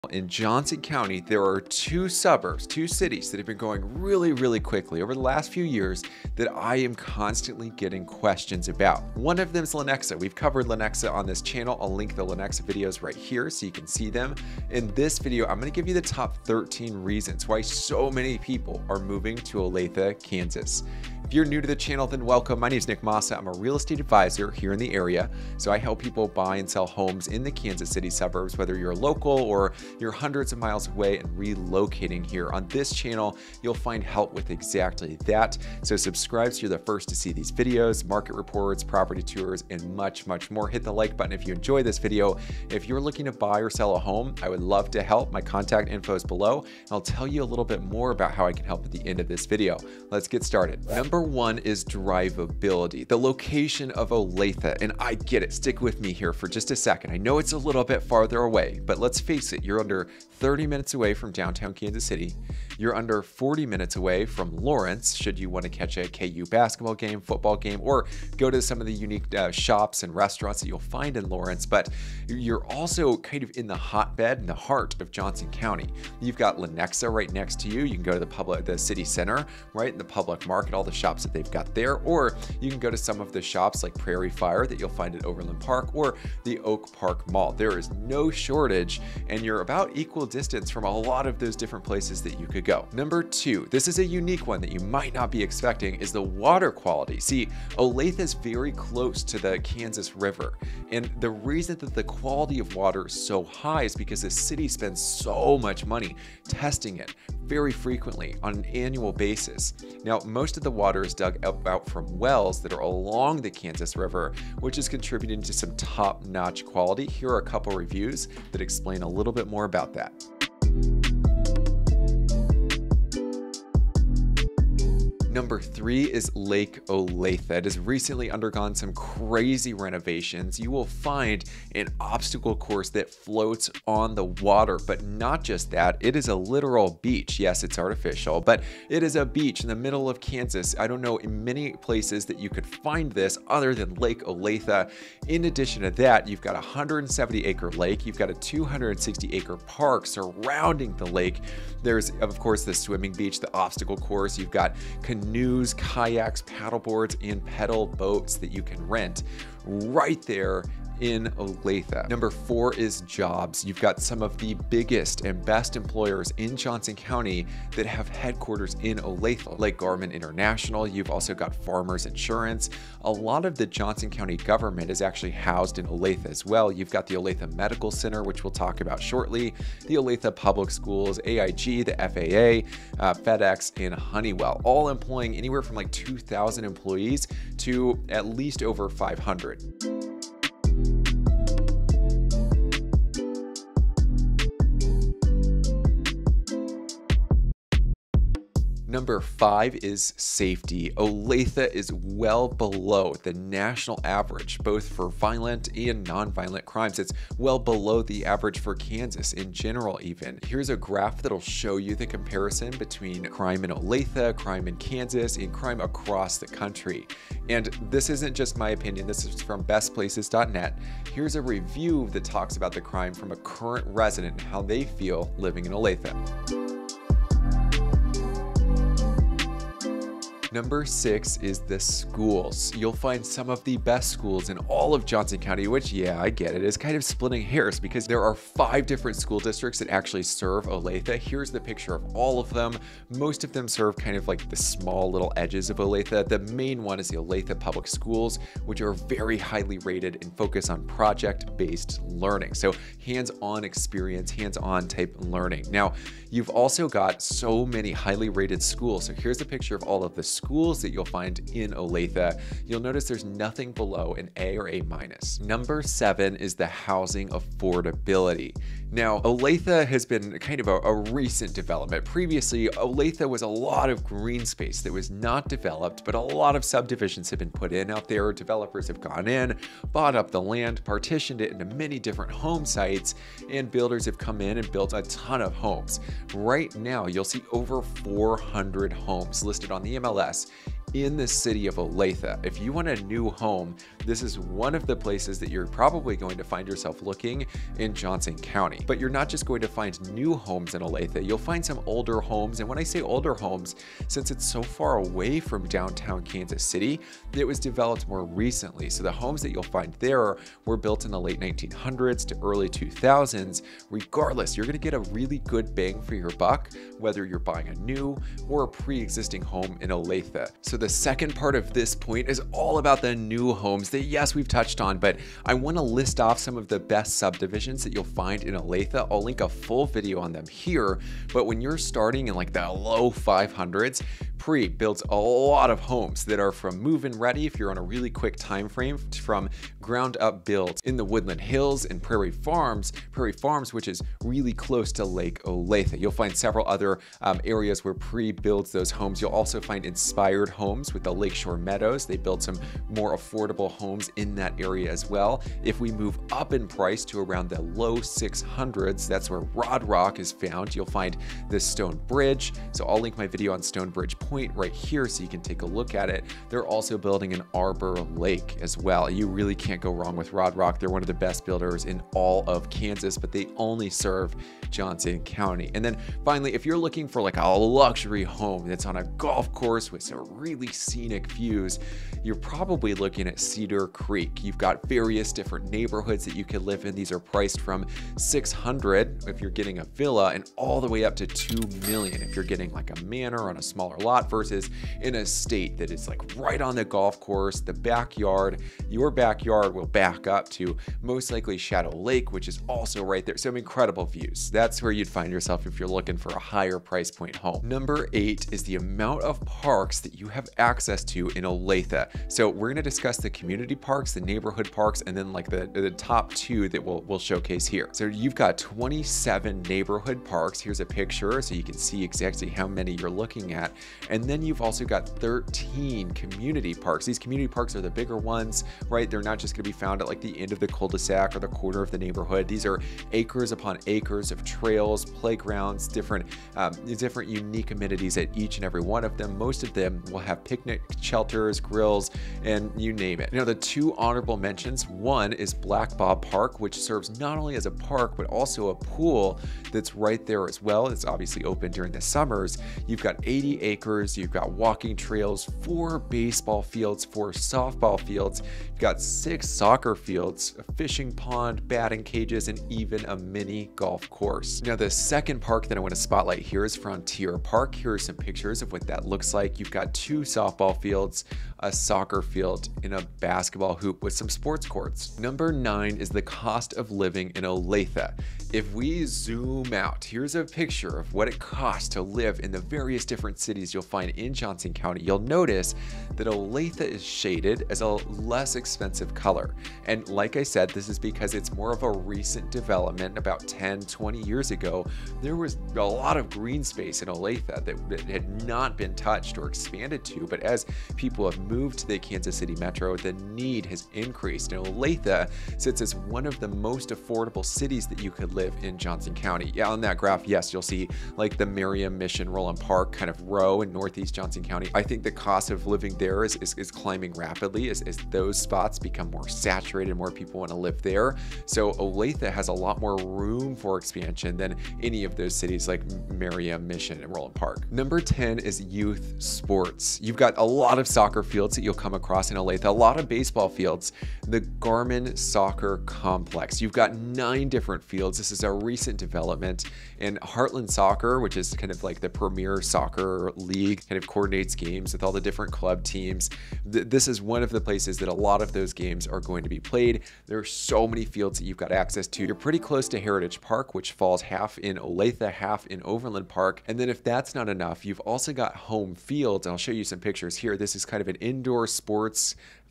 In Johnson County, there are two suburbs, two cities that have been growing really quickly over the last few years that I am constantly getting questions about. One of them is Lenexa. We've covered Lenexa on this channel. I'll link the Lenexa videos right here so you can see them. In this video, I'm going to give you the top 13 reasons why so many people are moving to Olathe, Kansas. If you're new to the channel, then welcome. My name is Massa. I'm a real estate advisor here in the area. So I help people buy and sell homes in the Kansas City suburbs, whether you're local or you're hundreds of miles away and relocating here. On this channel, you'll find help with exactly that. So subscribe so you're the first to see these videos, market reports, property tours, and much more. Hit the like button if you enjoy this video. If you're looking to buy or sell a home, I would love to help. My contact info is below, and I'll tell you a little bit more about how I can help at the end of this video. Let's get started. Number one is drivability, the location of Olathe. And I get it, stick with me here for just a second. I know it's a little bit farther away, but let's face it, you're under 30 minutes away from downtown Kansas City. You're under 40 minutes away from Lawrence, should you want to catch a KU basketball game, football game, or go to some of the unique shops and restaurants that you'll find in Lawrence. But you're also kind of in the hotbed, in the heart of Johnson County. You've got Lenexa right next to you. You can go to the city center, right in the public market, all the shops that they've got there, or you can go to some of the shops like Prairie Fire that you'll find at Overland Park or the Oak Park Mall. There is no shortage, and you're about equal distance from a lot of those different places that you could go. Number two, this is a unique one that you might not be expecting, is the water quality. See, Olathe is very close to the Kansas River, and the reason that the quality of water is so high is because the city spends so much money testing it very frequently on an annual basis. Now, most of the water is dug out from wells that are along the Kansas River, which is contributing to some top-notch quality. Here are a couple reviews that explain a little bit more about that. Number three is Lake Olathe. It has recently undergone some crazy renovations. You will find an obstacle course that floats on the water, but not just that, it is a literal beach. Yes, it's artificial, but it is a beach in the middle of Kansas. I don't know in many places that you could find this other than Lake Olathe. In addition to that, you've got a 170-acre lake. You've got a 260-acre park surrounding the lake. There's, of course, the swimming beach, the obstacle course. You've got canoes, kayaks, paddle boards, and pedal boats that you can rent right there in Olathe. Number four is jobs. You've got some of the biggest and best employers in Johnson County that have headquarters in Olathe, like Garmin International. You've also got Farmers Insurance. A lot of the Johnson County government is actually housed in Olathe as well. You've got the Olathe Medical Center, which we'll talk about shortly, the Olathe Public Schools, AIG, the FAA, FedEx, and Honeywell, all employing anywhere from like 2,000 employees to at least over 500. Number five is safety. Olathe is well below the national average, both for violent and non-violent crimes. It's well below the average for Kansas in general even. Here's a graph that'll show you the comparison between crime in Olathe, crime in Kansas, and crime across the country. And this isn't just my opinion, this is from bestplaces.net. Here's a review that talks about the crime from a current resident and how they feel living in Olathe. Number six is the schools. You'll find some of the best schools in all of Johnson County, which, yeah, I get it, is kind of splitting hairs because there are 5 different school districts that actually serve Olathe. Here's the picture of all of them. Most of them serve kind of like the small little edges of Olathe. The main one is the Olathe Public Schools, which are very highly rated and focus on project-based learning. So hands-on experience, hands-on type learning. Now, you've also got so many highly rated schools. So here's a picture of all of the schools that you'll find in Olathe. You'll notice there's nothing below an A or A minus. Number 7 is the housing affordability. Now, Olathe has been kind of a recent development. Previously, Olathe was a lot of green space that was not developed, but a lot of subdivisions have been put in out there. Developers have gone in, bought up the land, partitioned it into many different home sites, and builders have come in and built a ton of homes. Right now, you'll see over 400 homes listed on the MLS in the city of Olathe. If you want a new home, this is one of the places that you're probably going to find yourself looking in Johnson County. But you're not just going to find new homes in Olathe, you'll find some older homes. And when I say older homes, since it's so far away from downtown Kansas City, it was developed more recently. So the homes that you'll find there were built in the late 1900s to early 2000s. Regardless, you're going to get a really good bang for your buck, whether you're buying a new or a pre-existing home in Olathe. So the second part of this point is all about the new homes that, yes, we've touched on, but I want to list off some of the best subdivisions that you'll find in Olathe. I'll link a full video on them here, but when you're starting in like the low 500s, Pre builds a lot of homes that are from move-in ready if you're on a really quick time frame, from ground up builds in the Woodland Hills and Prairie Farms, which is really close to Lake Olathe. You'll find several other areas where Pre builds those homes. You'll also find inspired homes with the Lakeshore Meadows. They build some more affordable homes in that area as well. If we move up in price to around the low 600s, that's where Rod Rock is found. You'll find the Stone Bridge. So I'll link my video on Stone Bridge Point right here so you can take a look at it. They're also building an Arbor Lake as well. You really can't go wrong with Rod Rock. They're one of the best builders in all of Kansas, but they only serve Johnson County. And then finally, if you're looking for like a luxury home that's on a golf course with some really scenic views, you're probably looking at Cedar Creek. You've got various different neighborhoods that you could live in. These are priced from $600 if you're getting a villa, and all the way up to $2 million if you're getting like a manor on a smaller lot, versus in a state that is like right on the golf course, the backyard. Your backyard will back up to most likely Shadow Lake, which is also right there. Some incredible views. That's where you'd find yourself if you're looking for a higher price point home. Number 8 is the amount of parks that you have access to in Olathe. So we're going to discuss the community parks, the neighborhood parks, and then like the top 2 that we'll showcase here. So you've got 27 neighborhood parks. Here's a picture so you can see exactly how many you're looking at. And then you've also got 13 community parks. These community parks are the bigger ones, right? They're not just going to be found at like the end of the cul-de-sac or the corner of the neighborhood. These are acres upon acres of trails, playgrounds, different unique amenities at each and every one of them. Most of them will have picnic shelters, grills, and you name it. Now, the 2 honorable mentions, one is Black Bob Park, which serves not only as a park, but also a pool that's right there as well. It's obviously open during the summers. You've got 80 acres, you've got walking trails, 4 baseball fields, 4 softball fields, you've got 6 soccer fields, a fishing pond, batting cages, and even a mini golf course. Now, the second park that I want to spotlight here is Frontier Park. Here are some pictures of what that looks like. You've got 2 softball fields, a soccer field, and a basketball hoop with some sports courts. Number 9 is the cost of living in Olathe. If we zoom out, here's a picture of what it costs to live in the various different cities you'll find in Johnson County. You'll notice that Olathe is shaded as a less expensive color. And like I said, this is because it's more of a recent development. About 10, 20 years ago, there was a lot of green space in Olathe that had not been touched or expanded to. But as people have moved to the Kansas City metro, the need has increased. And Olathe sits as one of the most affordable cities that you could live in Johnson County. Yeah, on that graph, yes, you'll see like the Merriam, Mission, Roland Park kind of row in Northeast Johnson County. I think the cost of living there is climbing rapidly as those spots become more saturated, more people want to live there. So Olathe has a lot more room for expansion than any of those cities like Merriam, Mission, and Roland Park. Number 10 is youth sports. You've got a lot of soccer fields that you'll come across in Olathe, a lot of baseball fields, the Garmin Soccer Complex. You've got 9 different fields. This is a recent development, and Heartland Soccer, which is kind of like the premier soccer league, kind of coordinates games with all the different club teams. This is one of the places that a lot of those games are going to be played. There are so many fields that you've got access to. You're pretty close to Heritage Park, which falls half in Olathe, half in Overland Park. And then if that's not enough, you've also got home fields, and I'll show you some pictures here. This is kind of an indoor sports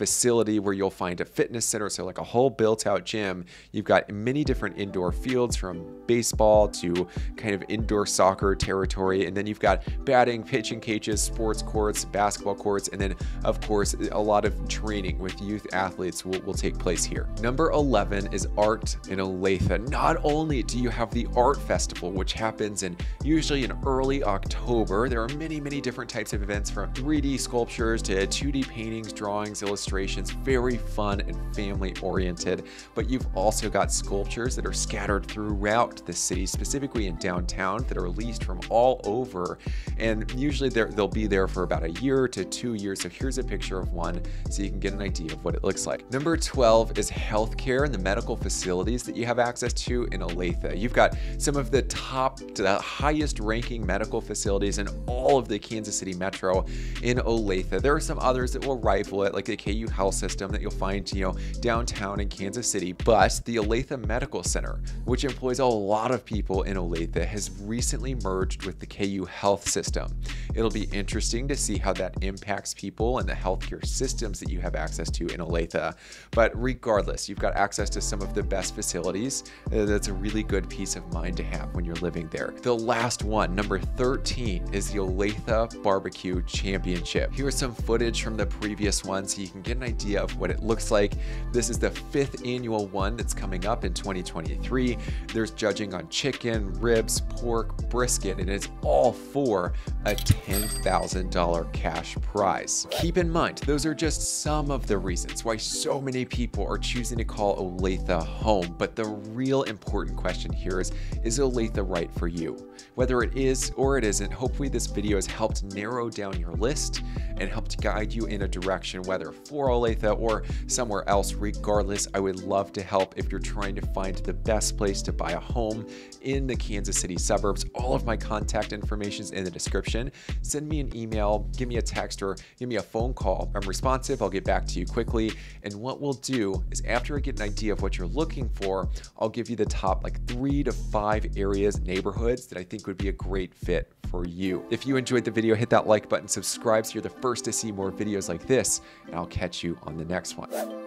facility where you'll find a fitness center, so like a whole built out gym. You've got many different indoor fields, from baseball to kind of indoor soccer territory. And then you've got batting, pitching cages, sports courts, basketball courts, and then of course a lot of training with youth athletes will take place here. Number 11 is art in Olathe. Not only do you have the art festival, which happens usually in early October, there are many different types of events, from 3D sculptures to 2D paintings, drawings, illustrations, very fun and family oriented. But you've also got sculptures that are scattered throughout the city, specifically in downtown, that are leased from all over, and usually they'll be there for about a year to 2 years. So here's a picture of one so you can get an idea of what it looks like. Number 12 is healthcare and the medical facilities that you have access to in Olathe. You've got some of the top to the highest ranking medical facilities in all of the Kansas City metro in Olathe. There are some others that will rival it, like the KU Health System that you'll find, downtown in Kansas City. But the Olathe Medical Center, which employs a lot of people in Olathe, has recently merged with the KU Health System. It'll be interesting to see how that impacts people and the healthcare systems that you have access to in Olathe. But regardless, you've got access to some of the best facilities. That's a really good peace of mind to have when you're living there. The last one, number 13, is the Olathe Barbecue Championship. Here's some footage from the previous one so you can get an idea of what it looks like. This is the 5th annual one that's coming up in 2023. There's judging on chicken, ribs, pork, brisket, and it's all for a $10,000 cash prize. Keep in mind, those are just some of the reasons why so many people are choosing to call Olathe home. But the real important question here is Olathe right for you? Whether it is or it isn't, hopefully this video has helped narrow down your list and helped guide you in a direction, whether for Olathe or somewhere else. Regardless, I would love to help if you're trying to find the best place to buy a home in the Kansas City suburbs. All of my contact information is in the description. Send me an email, give me a text, or give me a phone call. I'm responsive. I'll get back to you quickly. And what we'll do is, after I get an idea of what you're looking for, I'll give you the top 3 to 5 areas, neighborhoods that I think would be a great fit for you. If you enjoyed the video, hit that like button, subscribe so you're the first to see more videos like this, and I'll catch you on the next one.